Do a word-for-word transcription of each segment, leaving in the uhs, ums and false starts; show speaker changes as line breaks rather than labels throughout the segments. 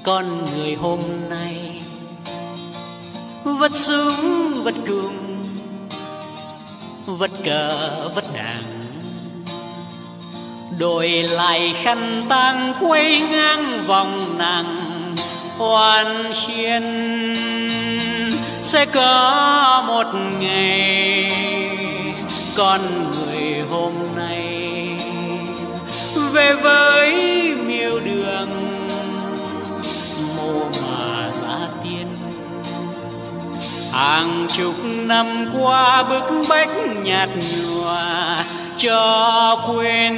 con người hôm nay vất súng vất cung vất cờ vất đảng, đổi lại khăn tang quay ngang vòng nàng hoan khiên. Sẽ có một ngày con người hôm nay về với miêu đường mồ mà giá tiên. Hàng chục năm qua bức bách nhạt nhòa cho quên,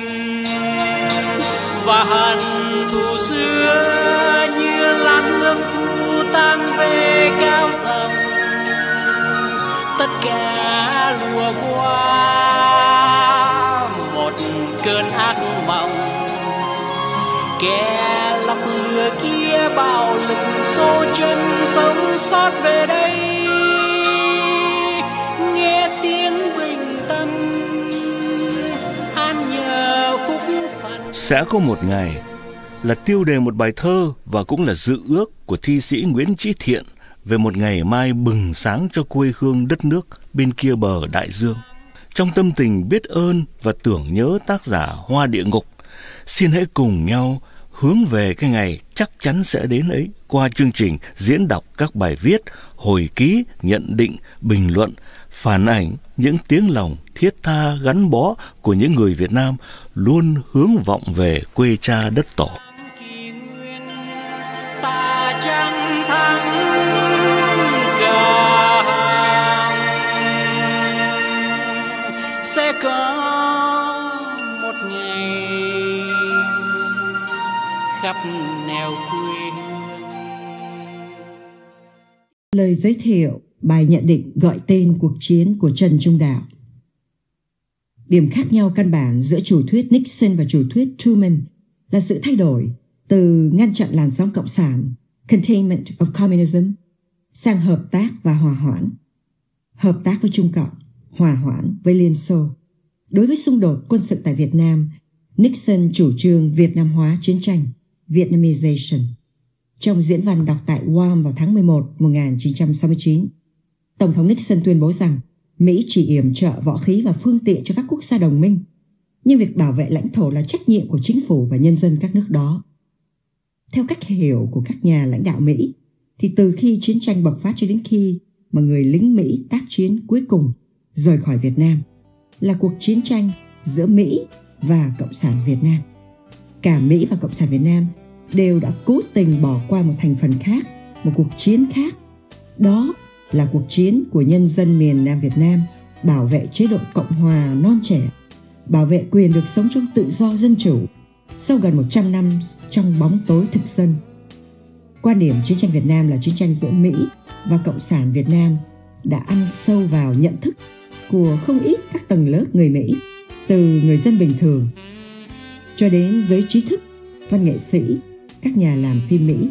và hận thù xưa như lan hương thu tan về cao dòng. Tất cả lùa qua một cơn ác mộng, kẻ lọc lừa kia bạo lực xô chân sống sót về đây. Nghe tiếng bình tâm an nhờ phúc phận.
Sẽ có một ngày là tiêu đề một bài thơ và cũng là dự ước của thi sĩ Nguyễn Chí Thiện về một ngày mai bừng sáng cho quê hương đất nước bên kia bờ đại dương. Trong tâm tình biết ơn và tưởng nhớ tác giả Hoa Địa Ngục, xin hãy cùng nhau hướng về cái ngày chắc chắn sẽ đến ấy qua chương trình diễn đọc các bài viết, hồi ký, nhận định, bình luận, phản ảnh những tiếng lòng thiết tha gắn bó của những người Việt Nam luôn hướng vọng về quê cha đất tổ.
Ta chẳng thắng sẽ có một ngày khắp nẻo quê hương.
Lời giới thiệu bài nhận định gọi tên cuộc chiến của Trần Trung Đạo. Điểm khác nhau căn bản giữa chủ thuyết Nixon và chủ thuyết Truman là sự thay đổi từ ngăn chặn làn sóng cộng sản, containment of communism, sang hợp tác và hòa hoãn. Hợp tác với Trung Cộng, hòa hoãn với Liên Xô. Đối với xung đột quân sự tại Việt Nam, Nixon chủ trương Việt Nam hóa chiến tranh, Vietnamization. Trong diễn văn đọc tại Guam vào tháng mười một năm một nghìn chín trăm sáu mươi chín, Tổng thống Nixon tuyên bố rằng Mỹ chỉ yểm trợ võ khí và phương tiện cho các quốc gia đồng minh, nhưng việc bảo vệ lãnh thổ là trách nhiệm của chính phủ và nhân dân các nước đó. Theo cách hiểu của các nhà lãnh đạo Mỹ, thì từ khi chiến tranh bộc phát cho đến khi mà người lính Mỹ tác chiến cuối cùng rời khỏi Việt Nam là cuộc chiến tranh giữa Mỹ và Cộng sản Việt Nam. Cả Mỹ và Cộng sản Việt Nam đều đã cố tình bỏ qua một thành phần khác, một cuộc chiến khác. Đó là cuộc chiến của nhân dân miền Nam Việt Nam bảo vệ chế độ Cộng hòa non trẻ, bảo vệ quyền được sống trong tự do dân chủ sau gần một trăm năm trong bóng tối thực dân. Quan điểm chiến tranh Việt Nam là chiến tranh giữa Mỹ và Cộng sản Việt Nam đã ăn sâu vào nhận thức của không ít các tầng lớp người Mỹ, từ người dân bình thường cho đến giới trí thức, văn nghệ sĩ, các nhà làm phim Mỹ.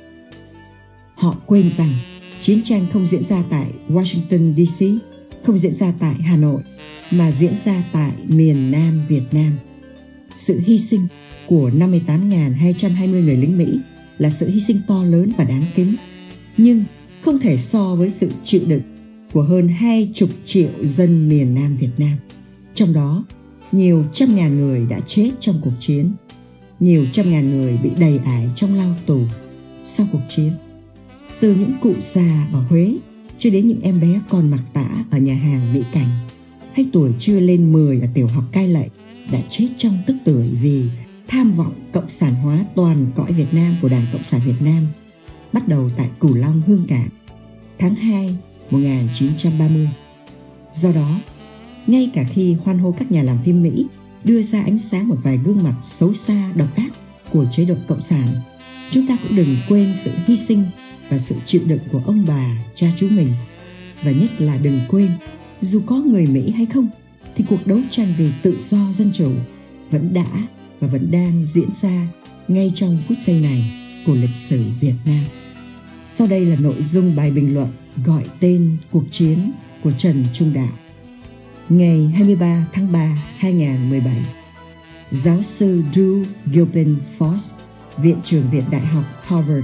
Họ quên rằng chiến tranh không diễn ra tại Washington đê xê, không diễn ra tại Hà Nội, mà diễn ra tại miền Nam Việt Nam. Sự hy sinh của năm mươi tám nghìn hai trăm hai mươi người lính Mỹ là sự hy sinh to lớn và đáng kính, nhưng không thể so với sự chịu đựng của hơn hai chục triệu dân miền Nam Việt Nam. Trong đó, nhiều trăm ngàn người đã chết trong cuộc chiến, nhiều trăm ngàn người bị đầy ải trong lao tù sau cuộc chiến. Từ những cụ già ở Huế cho đến những em bé còn mặc tã ở nhà hàng Mỹ Cảnh, hay tuổi chưa lên mười ở tiểu học Cai Lậy đã chết trong tức tưởi vì tham vọng cộng sản hóa toàn cõi Việt Nam của Đảng Cộng sản Việt Nam, bắt đầu tại Cửu Long, Hương Cảng, tháng hai năm một nghìn chín trăm ba mươi. Do đó, ngay cả khi hoan hô các nhà làm phim Mỹ đưa ra ánh sáng một vài gương mặt xấu xa, độc ác của chế độ Cộng sản, chúng ta cũng đừng quên sự hy sinh và sự chịu đựng của ông bà, cha chú mình. Và nhất là đừng quên, dù có người Mỹ hay không, thì cuộc đấu tranh vì tự do dân chủ vẫn đã và vẫn đang diễn ra ngay trong phút giây này của lịch sử Việt Nam. Sau đây là nội dung bài bình luận gọi tên cuộc chiến của Trần Trung Đạo. Ngày hai mươi ba tháng ba năm hai nghìn không trăm mười bảy, giáo sư Drew Gilpin Foss, Viện trưởng Viện Đại học Harvard,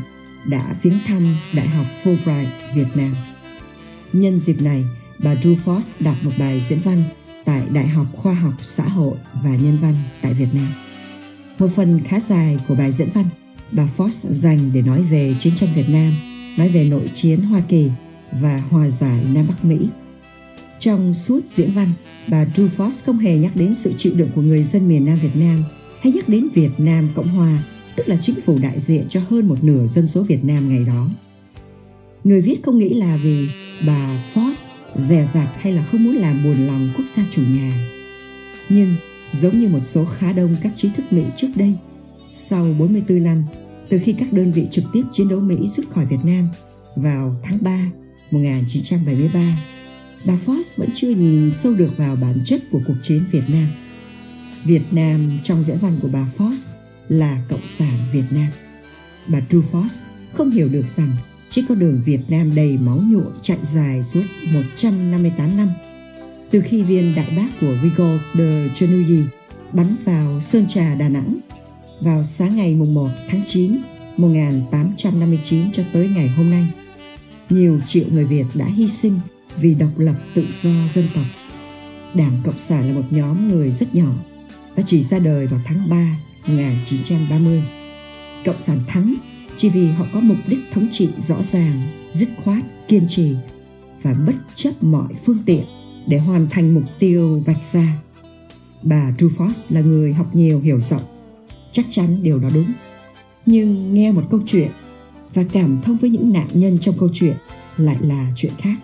đã viếng thăm Đại học Fulbright Việt Nam. Nhân dịp này, bà Drew Foss đọc một bài diễn văn tại Đại học Khoa học Xã hội và Nhân văn tại Việt Nam. Một phần khá dài của bài diễn văn, bà Foss dành để nói về chiến tranh Việt Nam, nói về nội chiến Hoa Kỳ và hòa giải Nam Bắc Mỹ. Trong suốt diễn văn, bà Drew Foss không hề nhắc đến sự chịu đựng của người dân miền Nam Việt Nam hay nhắc đến Việt Nam Cộng Hòa, tức là chính phủ đại diện cho hơn một nửa dân số Việt Nam ngày đó. Người viết không nghĩ là vì bà Foss dè dặt hay là không muốn làm buồn lòng quốc gia chủ nhà. Nhưng giống như một số khá đông các trí thức Mỹ trước đây, sau bốn mươi tư năm từ khi các đơn vị trực tiếp chiến đấu Mỹ rút khỏi Việt Nam vào tháng ba một nghìn chín trăm bảy mươi ba, bà Foss vẫn chưa nhìn sâu được vào bản chất của cuộc chiến Việt Nam. Việt Nam trong diễn văn của bà Foss là Cộng sản Việt Nam. Bà Drew Foss không hiểu được rằng trên con đường Việt Nam đầy máu nhuộm chạy dài suốt một trăm năm mươi tám năm, từ khi viên đại bác của Rigaud de Genouilly bắn vào Sơn Trà, Đà Nẵng vào sáng ngày mùng một tháng chín một nghìn tám trăm năm mươi chín cho tới ngày hôm nay, nhiều triệu người Việt đã hy sinh vì độc lập tự do dân tộc. Đảng Cộng sản là một nhóm người rất nhỏ và chỉ ra đời vào tháng ba một nghìn chín trăm ba mươi. Cộng sản thắng chỉ vì họ có mục đích thống trị rõ ràng, dứt khoát, kiên trì và bất chấp mọi phương tiện để hoàn thành mục tiêu vạch ra. Bà Drew Foss là người học nhiều hiểu rộng, chắc chắn điều đó đúng. Nhưng nghe một câu chuyện và cảm thông với những nạn nhân trong câu chuyện lại là chuyện khác.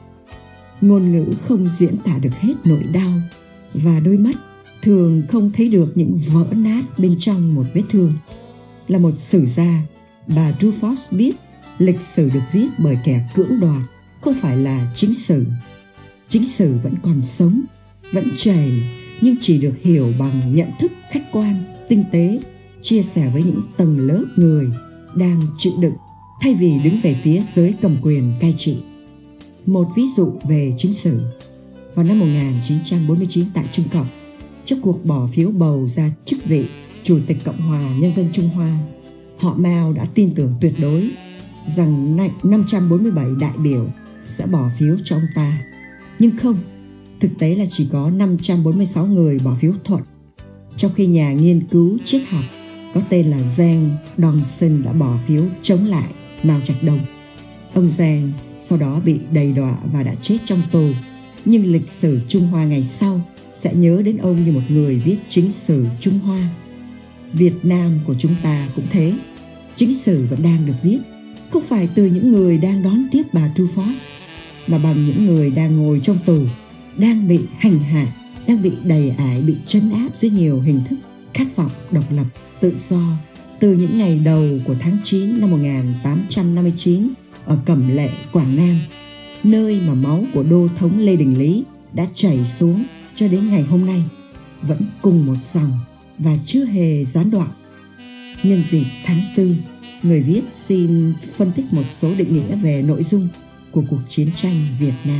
Ngôn ngữ không diễn tả được hết nỗi đau và đôi mắt thường không thấy được những vỡ nát bên trong một vết thương. Là một sử gia, bà Drew Foss biết lịch sử được viết bởi kẻ cưỡng đoạt, không phải là chính sử. Chính sử vẫn còn sống, vẫn chảy, nhưng chỉ được hiểu bằng nhận thức khách quan, tinh tế, chia sẻ với những tầng lớp người đang chịu đựng thay vì đứng về phía giới cầm quyền cai trị. Một ví dụ về chính sử. Vào năm một nghìn chín trăm bốn mươi chín tại Trung Cộng, trong cuộc bỏ phiếu bầu ra chức vị Chủ tịch Cộng hòa Nhân dân Trung Hoa, họ Mao đã tin tưởng tuyệt đối rằng năm trăm bốn mươi bảy đại biểu sẽ bỏ phiếu cho ông ta. Nhưng không, thực tế là chỉ có năm trăm bốn mươi sáu người bỏ phiếu thuận, trong khi nhà nghiên cứu triết học có tên là Zhang Dongson đã bỏ phiếu chống lại Mao Trạch Đông. Ông Zhang sau đó bị đầy đọa và đã chết trong tù, nhưng lịch sử Trung Hoa ngày sau sẽ nhớ đến ông như một người viết chính sử Trung Hoa. Việt Nam của chúng ta cũng thế, chính sử vẫn đang được viết, không phải từ những người đang đón tiếp bà Drew Foss, mà bằng những người đang ngồi trong tù, đang bị hành hạ, đang bị đầy ải, bị trấn áp dưới nhiều hình thức, khát vọng độc lập, tự do từ những ngày đầu của tháng chín năm một nghìn tám trăm năm mươi chín ở Cẩm Lệ, Quảng Nam, nơi mà máu của đô thống Lê Đình Lý đã chảy xuống cho đến ngày hôm nay, vẫn cùng một dòng và chưa hề gián đoạn. Nhân dịp tháng tư, người viết xin phân tích một số định nghĩa về nội dung của cuộc chiến tranh Việt Nam.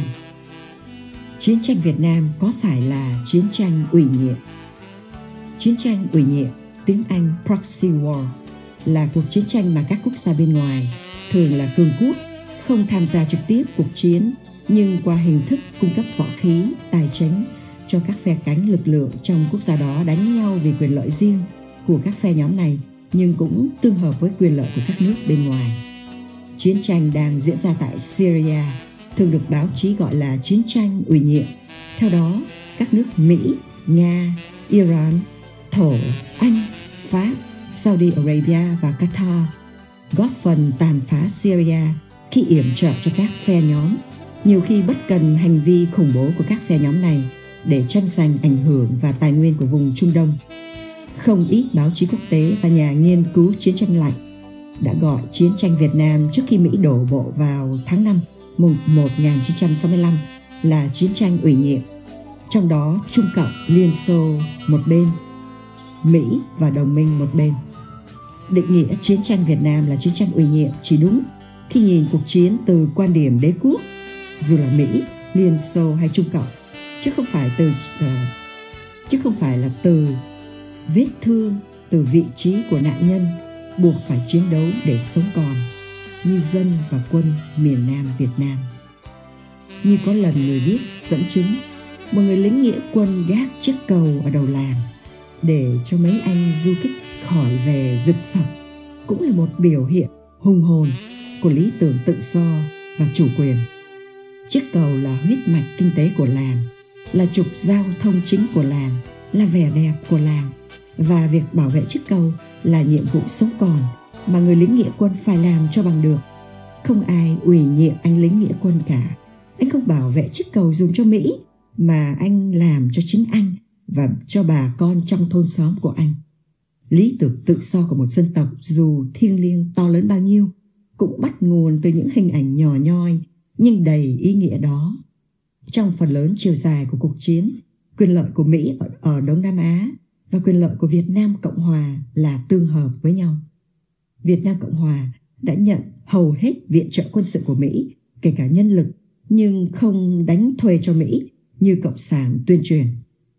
Chiến tranh Việt Nam có phải là chiến tranh ủy nhiệm? Chiến tranh ủy nhiệm, tiếng Anh proxy war, là cuộc chiến tranh mà các quốc gia bên ngoài, thường là cường quốc, không tham gia trực tiếp cuộc chiến, nhưng qua hình thức cung cấp võ khí, tài chính cho các phe cánh lực lượng trong quốc gia đó đánh nhau vì quyền lợi riêng của các phe nhóm này, nhưng cũng tương hợp với quyền lợi của các nước bên ngoài. Chiến tranh đang diễn ra tại Syria thường được báo chí gọi là chiến tranh ủy nhiệm. Theo đó, các nước Mỹ, Nga, Iran, Thổ, Anh, Pháp, Saudi Arabia và Qatar góp phần tàn phá Syria khi yểm trợ cho các phe nhóm, nhiều khi bất cần hành vi khủng bố của các phe nhóm này để tranh giành ảnh hưởng và tài nguyên của vùng Trung Đông. Không ít báo chí quốc tế và nhà nghiên cứu chiến tranh lạnh đã gọi chiến tranh Việt Nam trước khi Mỹ đổ bộ vào tháng năm một nghìn chín trăm sáu mươi lăm là chiến tranh ủy nhiệm, trong đó Trung Cộng, Liên Xô một bên, Mỹ và đồng minh một bên. Định nghĩa chiến tranh Việt Nam là chiến tranh ủy nhiệm chỉ đúng khi nhìn cuộc chiến từ quan điểm đế quốc, dù là Mỹ, Liên Xô hay Trung Cộng, chứ không phải từ uh, chứ không phải là từ vết thương, từ vị trí của nạn nhân buộc phải chiến đấu để sống còn. như dân và quân miền Nam Việt Nam. Như có lần người viết dẫn chứng, một người lính nghĩa quân gác chiếc cầu ở đầu làng để cho mấy anh du kích khỏi về rực sọc, cũng là một biểu hiện hùng hồn của lý tưởng tự do và chủ quyền. Chiếc cầu là huyết mạch kinh tế của làng, là trục giao thông chính của làng, là vẻ đẹp của làng, và việc bảo vệ chiếc cầu là nhiệm vụ sống còn mà người lính nghĩa quân phải làm cho bằng được. Không ai ủy nhiệm anh lính nghĩa quân cả. Anh không bảo vệ chiếc cầu dùng cho Mỹ, mà anh làm cho chính anh và cho bà con trong thôn xóm của anh. Lý tưởng tự do của một dân tộc dù thiêng liêng to lớn bao nhiêu cũng bắt nguồn từ những hình ảnh nhỏ nhoi nhưng đầy ý nghĩa đó. Trong phần lớn chiều dài của cuộc chiến, quyền lợi của Mỹ ở, ở Đông Nam Á và quyền lợi của Việt Nam Cộng Hòa là tương hợp với nhau. Việt Nam Cộng Hòa đã nhận hầu hết viện trợ quân sự của Mỹ, kể cả nhân lực, nhưng không đánh thuê cho Mỹ như Cộng sản tuyên truyền.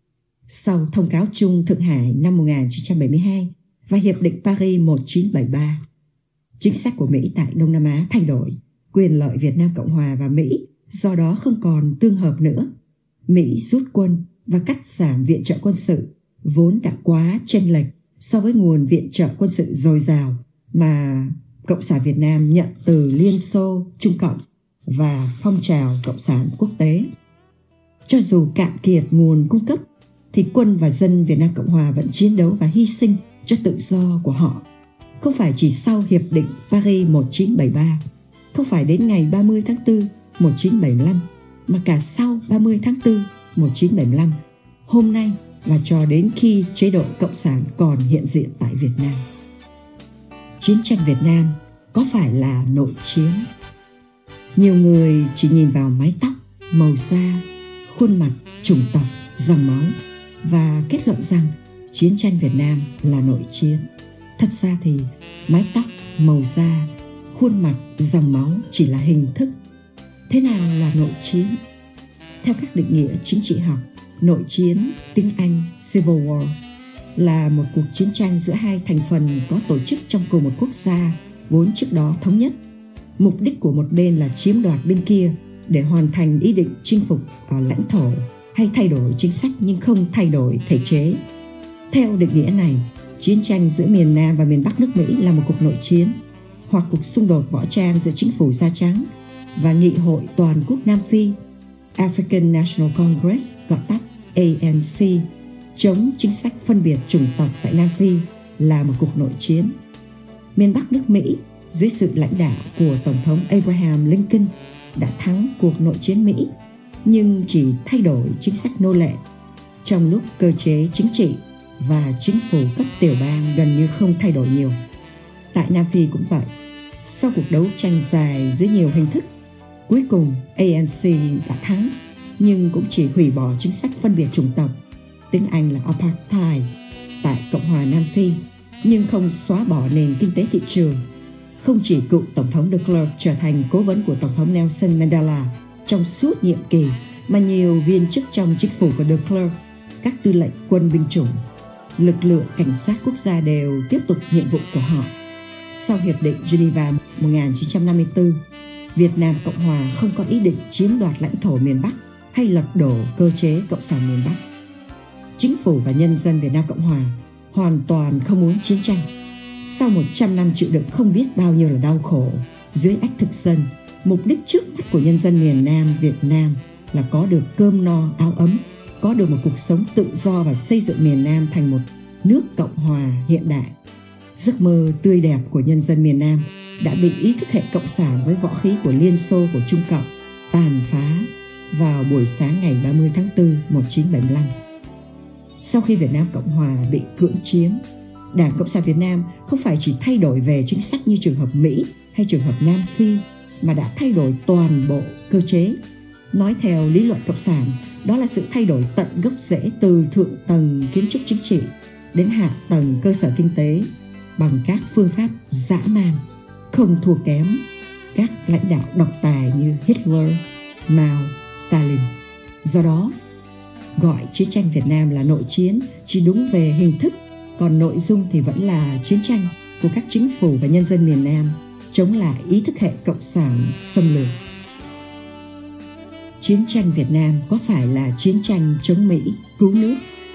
Sau Thông cáo chung Thượng Hải năm một nghìn chín trăm bảy mươi hai và Hiệp định Paris một nghìn chín trăm bảy mươi ba, chính sách của Mỹ tại Đông Nam Á thay đổi, quyền lợi Việt Nam Cộng Hòa và Mỹ do đó không còn tương hợp nữa. Mỹ rút quân và cắt giảm viện trợ quân sự, vốn đã quá chênh lệch so với nguồn viện trợ quân sự dồi dào mà Cộng sản Việt Nam nhận từ Liên Xô, Trung Cộng và phong trào Cộng sản quốc tế. Cho dù cạn kiệt nguồn cung cấp, thì quân và dân Việt Nam Cộng Hòa vẫn chiến đấu và hy sinh cho tự do của họ. Không phải chỉ sau Hiệp định Paris một nghìn chín trăm bảy mươi ba, không phải đến ngày ba mươi tháng tư một nghìn chín trăm bảy mươi lăm, mà cả sau ba mươi tháng tư một nghìn chín trăm bảy mươi lăm, hôm nay và cho đến khi chế độ Cộng sản còn hiện diện tại Việt Nam. Chiến tranh Việt Nam có phải là nội chiến? Nhiều người chỉ nhìn vào mái tóc, màu da, khuôn mặt, chủng tộc, dòng máu và kết luận rằng chiến tranh Việt Nam là nội chiến. Thật ra thì mái tóc, màu da, khuôn mặt, dòng máu chỉ là hình thức. Thế nào là nội chiến? Theo các định nghĩa chính trị học, nội chiến, tiếng Anh Civil War, là một cuộc chiến tranh giữa hai thành phần có tổ chức trong cùng một quốc gia vốn trước đó thống nhất. Mục đích của một bên là chiếm đoạt bên kia để hoàn thành ý định chinh phục ở lãnh thổ hay thay đổi chính sách nhưng không thay đổi thể chế. Theo định nghĩa này, chiến tranh giữa miền Nam và miền Bắc nước Mỹ là một cuộc nội chiến hoặc cuộc xung đột võ trang giữa chính phủ Da Trắng và Nghị hội Toàn quốc Nam Phi African National Congress, gọi tắt A N C, chống chính sách phân biệt chủng tộc tại Nam Phi là một cuộc nội chiến. Miền Bắc nước Mỹ dưới sự lãnh đạo của Tổng thống Abraham Lincoln đã thắng cuộc nội chiến Mỹ, nhưng chỉ thay đổi chính sách nô lệ, trong lúc cơ chế chính trị và chính phủ cấp tiểu bang gần như không thay đổi nhiều. Tại Nam Phi cũng vậy. Sau cuộc đấu tranh dài dưới nhiều hình thức, cuối cùng A N C đã thắng, nhưng cũng chỉ hủy bỏ chính sách phân biệt chủng tộc, tiếng Anh là Apartheid, tại Cộng hòa Nam Phi, nhưng không xóa bỏ nền kinh tế thị trường. Không chỉ cựu Tổng thống de Klerk trở thành cố vấn của Tổng thống Nelson Mandela trong suốt nhiệm kỳ, mà nhiều viên chức trong chính phủ của de Klerk, các tư lệnh quân binh chủng, lực lượng cảnh sát quốc gia đều tiếp tục nhiệm vụ của họ. Sau Hiệp định Geneva một nghìn chín trăm năm mươi tư, Việt Nam Cộng Hòa không có ý định chiếm đoạt lãnh thổ miền Bắc hay lật đổ cơ chế Cộng sản miền Bắc. Chính phủ và nhân dân Việt Nam Cộng Hòa hoàn toàn không muốn chiến tranh. Sau một trăm năm chịu đựng không biết bao nhiêu là đau khổ dưới ách thực dân, mục đích trước mắt của nhân dân miền Nam Việt Nam là có được cơm no áo ấm, có được một cuộc sống tự do và xây dựng miền Nam thành một nước Cộng Hòa hiện đại. Giấc mơ tươi đẹp của nhân dân miền Nam đã bị ý thức hệ cộng sản với võ khí của Liên Xô, của Trung Cộng tàn phá vào buổi sáng ngày ba mươi tháng tư một nghìn chín trăm bảy mươi lăm. Sau khi Việt Nam Cộng Hòa bị cưỡng chiếm, Đảng Cộng sản Việt Nam không phải chỉ thay đổi về chính sách như trường hợp Mỹ hay trường hợp Nam Phi, mà đã thay đổi toàn bộ cơ chế. Nói theo lý luận Cộng sản, đó là sự thay đổi tận gốc rễ từ thượng tầng kiến trúc chính trị đến hạ tầng cơ sở kinh tế bằng các phương pháp dã man, không thua kém các lãnh đạo độc tài như Hitler, Mao, Stalin. Do đó, gọi chiến tranh Việt Nam là nội chiến chỉ đúng về hình thức, còn nội dung thì vẫn là chiến tranh của các chính phủ và nhân dân miền Nam chống lại ý thức hệ cộng sản xâm lược. Chiến tranh Việt Nam có phải là chiến tranh chống Mỹ cứu nước?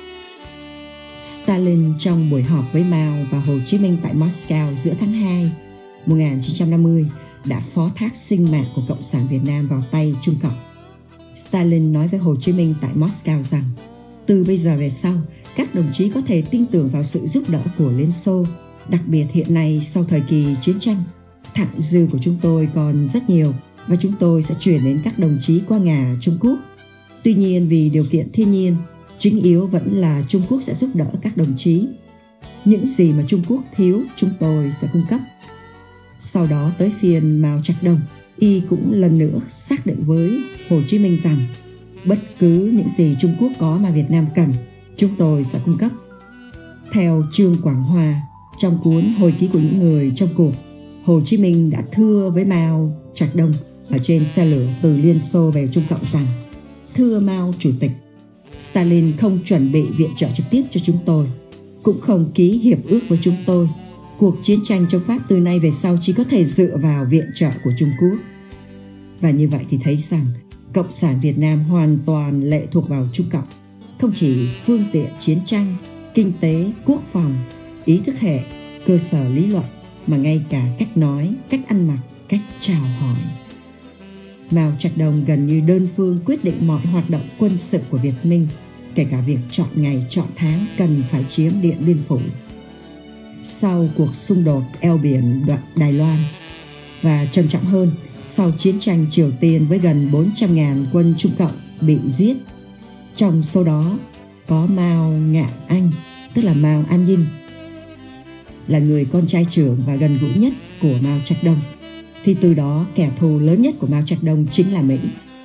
Stalin trong buổi họp với Mao và Hồ Chí Minh tại Moscow giữa tháng hai một nghìn chín trăm năm mươi đã phó thác sinh mạng của Cộng sản Việt Nam vào tay Trung Cộng. Stalin nói với Hồ Chí Minh tại Moscow rằng từ bây giờ về sau, các đồng chí có thể tin tưởng vào sự giúp đỡ của Liên Xô, đặc biệt hiện nay sau thời kỳ chiến tranh. Thặng dư của chúng tôi còn rất nhiều và chúng tôi sẽ chuyển đến các đồng chí qua ngà Trung Quốc. Tuy nhiên vì điều kiện thiên nhiên, chính yếu vẫn là Trung Quốc sẽ giúp đỡ các đồng chí. Những gì mà Trung Quốc thiếu chúng tôi sẽ cung cấp. Sau đó tới phiên Mao Trạch Đông, y cũng lần nữa xác định với Hồ Chí Minh rằng bất cứ những gì Trung Quốc có mà Việt Nam cần, chúng tôi sẽ cung cấp. Theo Trương Quảng Hòa, trong cuốn Hồi ký của những người trong cuộc, Hồ Chí Minh đã thưa với Mao Trạch Đông ở trên xe lửa từ Liên Xô về Trung Cộng rằng: thưa Mao Chủ tịch, Stalin không chuẩn bị viện trợ trực tiếp cho chúng tôi, cũng không ký hiệp ước với chúng tôi. Cuộc chiến tranh chống Pháp từ nay về sau chỉ có thể dựa vào viện trợ của Trung Quốc. Và như vậy thì thấy rằng Cộng sản Việt Nam hoàn toàn lệ thuộc vào Trung Cộng, không chỉ phương tiện chiến tranh, kinh tế, quốc phòng, ý thức hệ, cơ sở lý luận, mà ngay cả cách nói, cách ăn mặc, cách chào hỏi. Mao Trạch Đông gần như đơn phương quyết định mọi hoạt động quân sự của Việt Minh, kể cả việc chọn ngày chọn tháng cần phải chiếm Điện Biên Phủ. Sau cuộc xung đột eo biển đoạn Đài Loan, và trầm trọng hơn, sau chiến tranh Triều Tiên với gần bốn trăm nghìn quân Trung Cộng bị giết, trong số đó có Mao Ngạn Anh, tức là Mao An Nhiên, là người con trai trưởng và gần gũi nhất của Mao Trạch Đông, thì từ đó kẻ thù lớn nhất của Mao Trạch Đông chính là Mỹ.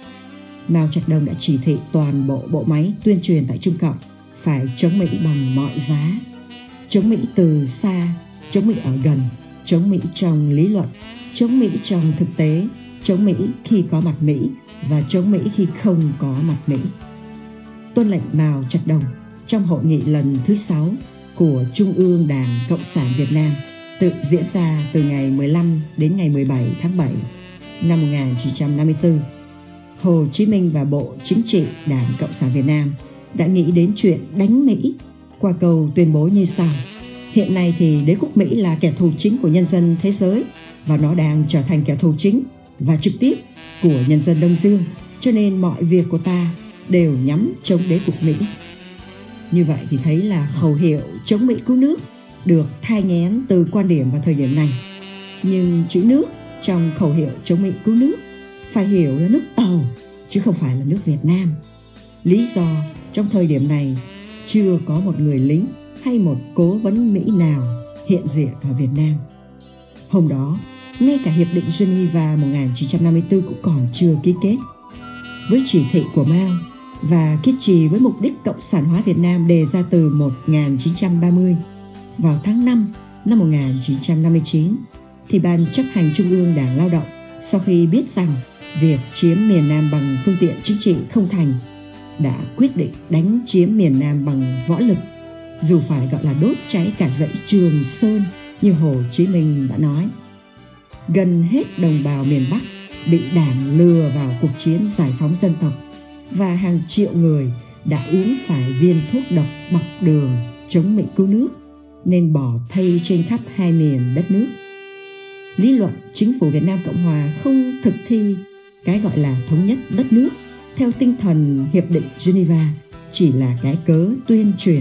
Mao Trạch Đông đã chỉ thị toàn bộ bộ máy tuyên truyền tại Trung Cộng phải chống Mỹ bằng mọi giá. Chống Mỹ từ xa, chống Mỹ ở gần, chống Mỹ trong lý luận, chống Mỹ trong thực tế, chống Mỹ khi có mặt Mỹ và chống Mỹ khi không có mặt Mỹ. Tuân lệnh Mao Trạch Đông trong hội nghị lần thứ sáu của Trung ương Đảng Cộng sản Việt Nam tự diễn ra từ ngày mười lăm đến ngày mười bảy tháng bảy năm một nghìn chín trăm năm mươi tư. Hồ Chí Minh và Bộ Chính trị Đảng Cộng sản Việt Nam đã nghĩ đến chuyện đánh Mỹ qua câu tuyên bố như sau: hiện nay thì đế quốc Mỹ là kẻ thù chính của nhân dân thế giới và nó đang trở thành kẻ thù chính và trực tiếp của nhân dân Đông Dương, cho nên mọi việc của ta đều nhắm chống đế quốc Mỹ. Như vậy thì thấy là khẩu hiệu chống Mỹ cứu nước được thai nghén từ quan điểm vào thời điểm này. Nhưng chữ nước trong khẩu hiệu chống Mỹ cứu nước phải hiểu là nước Tàu chứ không phải là nước Việt Nam. Lý do trong thời điểm này chưa có một người lính hay một cố vấn Mỹ nào hiện diện ở Việt Nam. Hôm đó, ngay cả Hiệp định Geneva một nghìn chín trăm năm mươi tư cũng còn chưa ký kết. Với chỉ thị của Mao và kiên trì với mục đích cộng sản hóa Việt Nam đề ra từ một nghìn chín trăm ba mươi, vào tháng năm năm một nghìn chín trăm năm mươi chín, thì Ban chấp hành Trung ương Đảng Lao động sau khi biết rằng việc chiếm miền Nam bằng phương tiện chính trị không thành, đã quyết định đánh chiếm miền Nam bằng võ lực, dù phải gọi là đốt cháy cả dãy Trường Sơn như Hồ Chí Minh đã nói. Gần hết đồng bào miền Bắc bị Đảng lừa vào cuộc chiến giải phóng dân tộc, và hàng triệu người đã uống phải viên thuốc độc bọc đường chống Mỹ cứu nước, nên bỏ thây trên khắp hai miền đất nước. Lý luận chính phủ Việt Nam Cộng Hòa không thực thi cái gọi là thống nhất đất nước theo tinh thần Hiệp định Geneva chỉ là cái cớ tuyên truyền.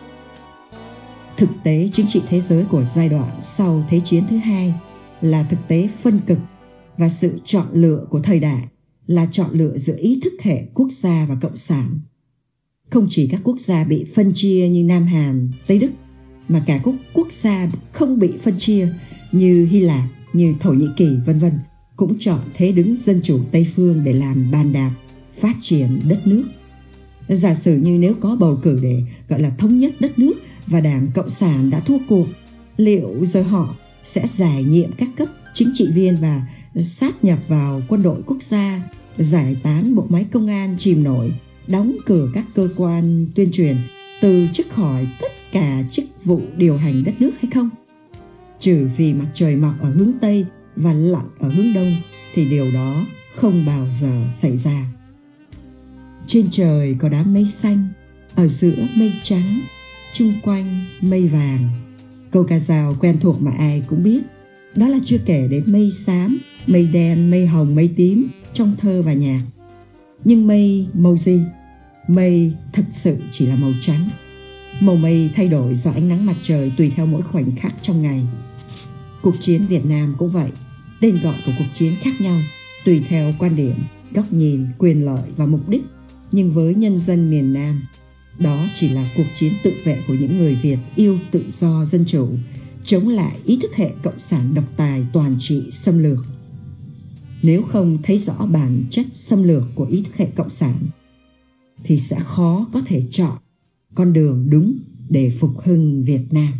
Thực tế chính trị thế giới của giai đoạn sau Thế chiến thứ hai là thực tế phân cực, và sự chọn lựa của thời đại là chọn lựa giữa ý thức hệ quốc gia và cộng sản. Không chỉ các quốc gia bị phân chia như Nam Hàn, Tây Đức, mà cả các quốc gia không bị phân chia như Hy Lạp, như Thổ Nhĩ Kỳ vân vân cũng chọn thế đứng dân chủ Tây phương để làm bàn đạp phát triển đất nước. Giả sử như nếu có bầu cử để gọi là thống nhất đất nước và Đảng Cộng sản đã thua cuộc, liệu giờ họ sẽ giải nhiệm các cấp chính trị viên và sát nhập vào quân đội quốc gia, giải tán bộ máy công an chìm nổi, đóng cửa các cơ quan tuyên truyền, từ chức khỏi tất cả chức vụ điều hành đất nước hay không? Trừ vì mặt trời mọc ở hướng Tây và lặn ở hướng đông thì điều đó không bao giờ xảy ra. Trên trời có đám mây xanh, ở giữa mây trắng, chung quanh mây vàng. Câu ca dao quen thuộc mà ai cũng biết. Đó là chưa kể đến mây xám, mây đen, mây hồng, mây tím trong thơ và nhạc. Nhưng mây màu gì? Mây thật sự chỉ là màu trắng. Màu mây thay đổi do ánh nắng mặt trời tùy theo mỗi khoảnh khắc trong ngày. Cuộc chiến Việt Nam cũng vậy. Tên gọi của cuộc chiến khác nhau tùy theo quan điểm, góc nhìn, quyền lợi và mục đích. Nhưng với nhân dân miền Nam, đó chỉ là cuộc chiến tự vệ của những người Việt yêu tự do dân chủ, chống lại ý thức hệ cộng sản độc tài toàn trị xâm lược. Nếu không thấy rõ bản chất xâm lược của ý thức hệ cộng sản, thì sẽ khó có thể chọn con đường đúng để phục hưng Việt Nam.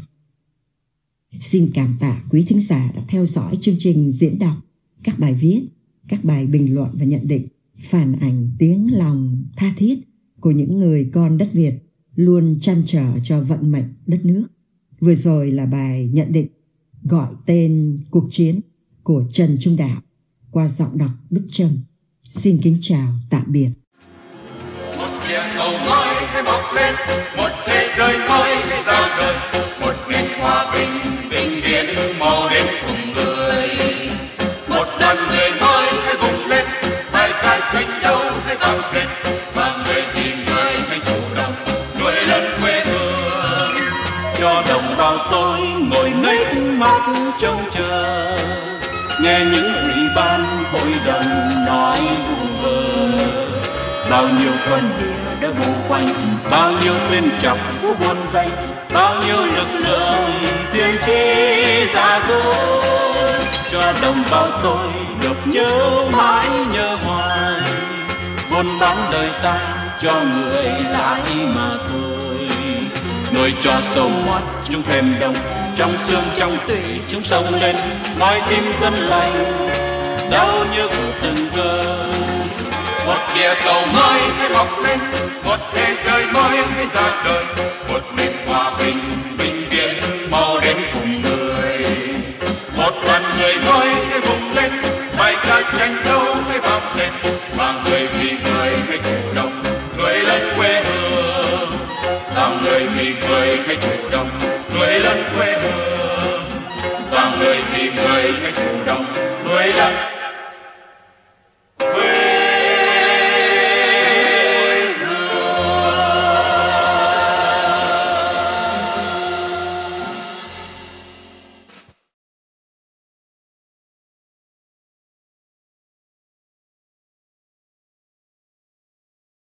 Xin cảm tạ quý thính giả đã theo dõi chương trình diễn đọc, các bài viết, các bài bình luận và nhận định phản ảnh tiếng lòng tha thiết của những người con đất Việt luôn trăn trở cho vận mệnh đất nước. Vừa rồi là bài nhận định gọi tên cuộc chiến của Trần Trung Đạo qua giọng đọc Đức Trâm. Xin kính chào, tạm biệt.
Một địa cầu mới hay mọc lên, một thế giới mới hay ra đời, một nền hòa bình vĩnh viễn màu đen cùng người. Một đoàn người mới hay vùng lên, bài ca tranh đấu hay vang dền, và người vì người hay chủ động nuôi lớn quê hương.
Cho đồng bào tôi ngồi nghếch mắt trông chờ, nghe những ủy ban hội đồng nói vu vơ. Bao nhiêu con địa đã bù quanh, bao nhiêu tên trọng phú buôn danh, bao nhiêu lực lượng tiên tri giả dối. Cho đồng bào tôi được nhớ mãi nhớ hoài, buôn bán đời ta cho người lại mà thôi. Nuôi cho sâu hoắt chúng thêm đông, trong xương trong tủy chúng sông lên, nói tim dân lành đau nhức từng cơn.
Một địa cầu mới hay mọc lên, một thế giới mới hay ra đời, một nền hòa bình vĩnh viễn màu đen cùng người. Một đoàn người mới hay vùng lên, bài ca tranh đấu hay vang dền, và người vì người hay chủ động nuôi lớn quê hương. Và người vì người hay chủ động nuôi lớn quê hương. Và người vì người hay chủ động nuôi lớn